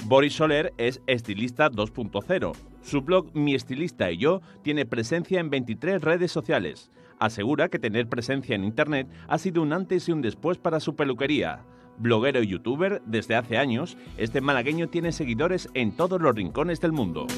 Boris Soler es estilista 2.0. Su blog Mi Estilista y Yo tiene presencia en 23 redes sociales. Asegura que tener presencia en Internet ha sido un antes y un después para su peluquería. Bloguero y youtuber desde hace años, este malagueño tiene seguidores en todos los rincones del mundo.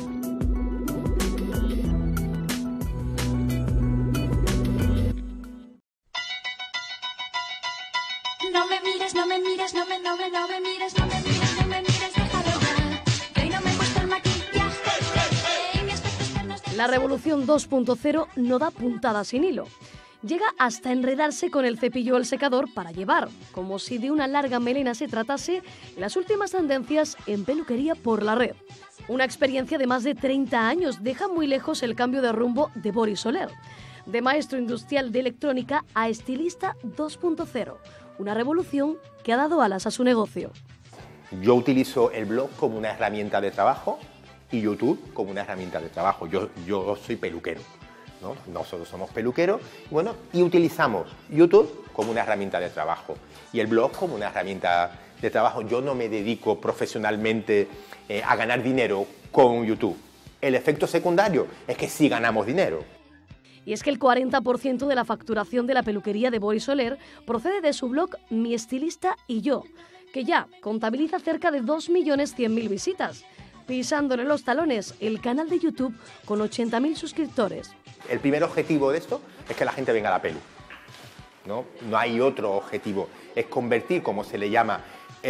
No me mires, no me mires, no me mires, no me mires, no me mires, déjalo ya. Que hoy no me gusta el maquillaje. Mi aspecto externo es de... La revolución 2.0 no da puntada sin hilo. Llega hasta enredarse con el cepillo o el secador para llevar, como si de una larga melena se tratase, las últimas tendencias en peluquería por la red. Una experiencia de más de 30 años deja muy lejos el cambio de rumbo de Boris Soler, de maestro industrial de electrónica a estilista 2.0, una revolución que ha dado alas a su negocio. Yo utilizo el blog como una herramienta de trabajo y YouTube como una herramienta de trabajo. Yo soy peluquero, ¿no? Nosotros somos peluqueros, bueno, y utilizamos YouTube como una herramienta de trabajo y el blog como una herramienta de trabajo. Yo no me dedico profesionalmente a ganar dinero con YouTube. El efecto secundario es que sí ganamos dinero. Y es que el 40% de la facturación de la peluquería de Boris Soler procede de su blog Mi Estilista y Yo, que ya contabiliza cerca de 2.100.000 visitas, pisándole los talones el canal de YouTube con 80.000 suscriptores. El primer objetivo de esto es que la gente venga a la pelu. No hay otro objetivo, es convertir, como se le llama,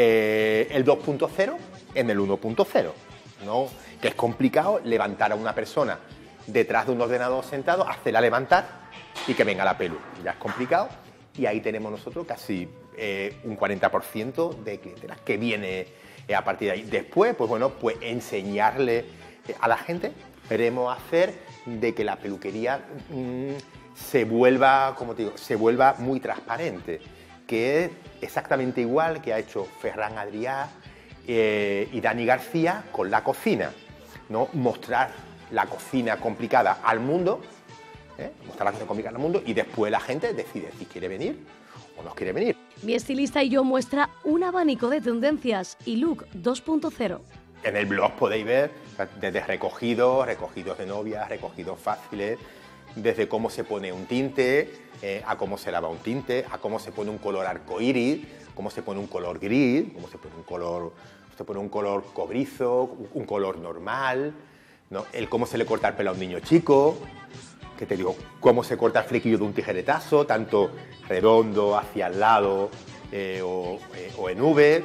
el 2.0 en el 1.0, ¿no? Que es complicado levantar a una persona detrás de un ordenador sentado, hacerla levantar y que venga a la pelu. Ya es complicado y ahí tenemos nosotros casi un 40% de clientelas que viene a partir de ahí. Después, pues bueno, pues enseñarle a la gente, queremos hacer de que la peluquería se vuelva, como te digo, se vuelva muy transparente, que es exactamente igual que ha hecho Ferran Adrià y Dani García con la cocina, ¿no? Mostrar la cocina complicada al mundo, mostrar la cocina complicada al mundo y después la gente decide si quiere venir o no quiere venir. Mi Estilista y Yo muestra un abanico de tendencias y look 2.0. En el blog podéis ver desde recogidos de novias, recogidos fáciles, desde cómo se pone un tinte, a cómo se lava un tinte, a cómo se pone un color arcoíris, cómo se pone un color gris, cómo se pone un color cobrizo, un color normal, ¿no? El cómo se le corta el pelo a un niño chico, que te digo, cómo se corta el flequillo de un tijeretazo, tanto redondo, hacia el lado o en V,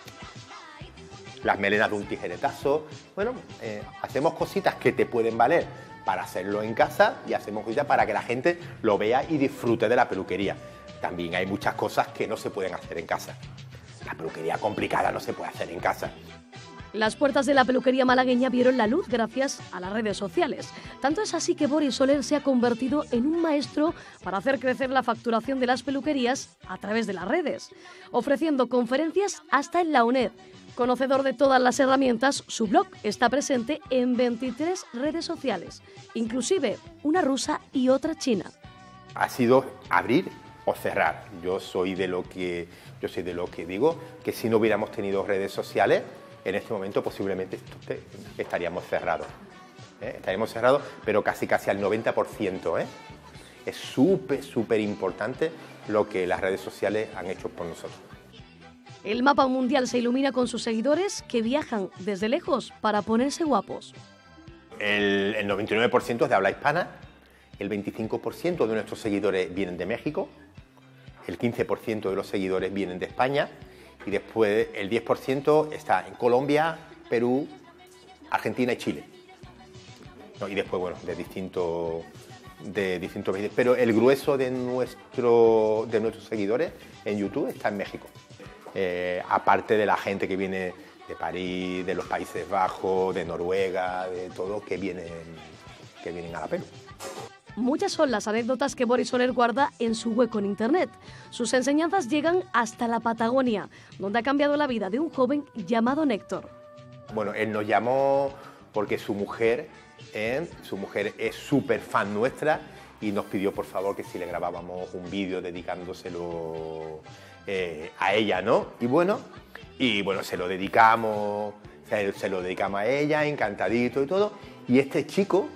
las melenas de un tijeretazo. Bueno, hacemos cositas que te pueden valer para hacerlo en casa y hacemos cositas para que la gente lo vea y disfrute de la peluquería. También hay muchas cosas que no se pueden hacer en casa. La peluquería complicada no se puede hacer en casa. Las puertas de la peluquería malagueña vieron la luz gracias a las redes sociales. Tanto es así que Boris Soler se ha convertido en un maestro para hacer crecer la facturación de las peluquerías a través de las redes, ofreciendo conferencias hasta en la UNED. Conocedor de todas las herramientas, su blog está presente en 23 redes sociales, inclusive una rusa y otra china. Ha sido abrir o cerrar. Yo soy de lo que digo que si no hubiéramos tenido redes sociales, en este momento posiblemente estaríamos cerrados. Estaríamos cerrados, pero casi al 90%. Es súper importante lo que las redes sociales han hecho por nosotros. El mapa mundial se ilumina con sus seguidores que viajan desde lejos para ponerse guapos. El 99% es de habla hispana, el 25% de nuestros seguidores vienen de México, el 15% de los seguidores vienen de España y después el 10% está en Colombia, Perú, Argentina y Chile. ¿No? Y después, bueno, de distintos países. Pero el grueso de nuestros seguidores en YouTube está en México. Aparte de la gente que viene de París, de los Países Bajos, de Noruega, de todo, que vienen a la pelu. Muchas son las anécdotas que Boris Soler guarda en su hueco en Internet. Sus enseñanzas llegan hasta la Patagonia, donde ha cambiado la vida de un joven llamado Néctor. Bueno, él nos llamó porque su mujer es súper fan nuestra y nos pidió por favor que si le grabábamos un vídeo dedicándoselo a ella, ¿no? Y bueno, se lo dedicamos Se lo dedicamos a ella, encantadito y todo. Y este chico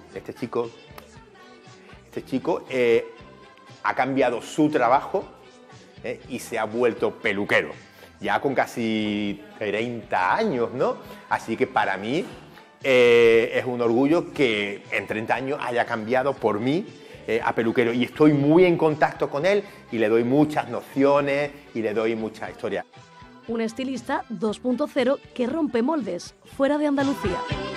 ha cambiado su trabajo y se ha vuelto peluquero. Ya con casi 30 años, ¿no? Así que para mí es un orgullo que en 30 años haya cambiado por mí a peluquero. Y estoy muy en contacto con él y le doy muchas nociones y le doy muchas historias. Un estilista 2.0 que rompe moldes fuera de Andalucía.